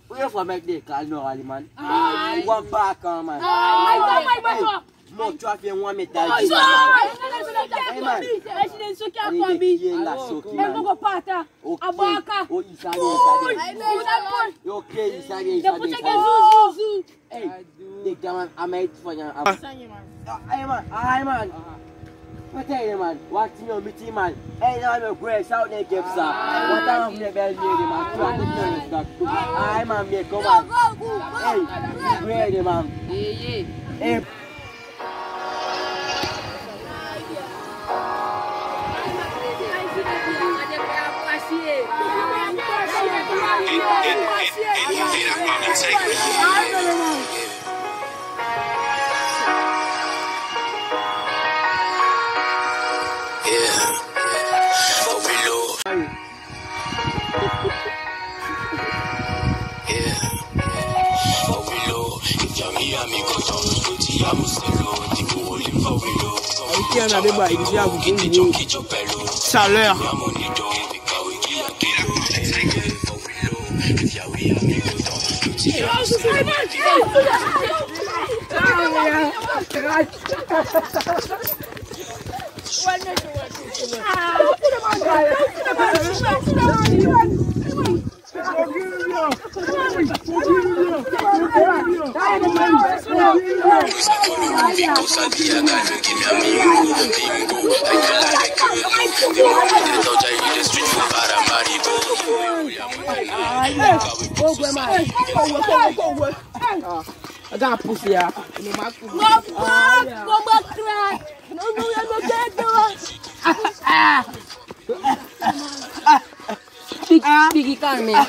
Where for make the call no Ali man? One back man. More traffic one metal. Hey man. Okay, hey, the man, I made for you. Hey man. What tell you man? What's your meeting man? Hey, now I'm a grace out there, give sir. What I'm the bell man? Hey man, me come on. Hey, ready man. Hey. Chaleur. I got pussy here. Biggie can me.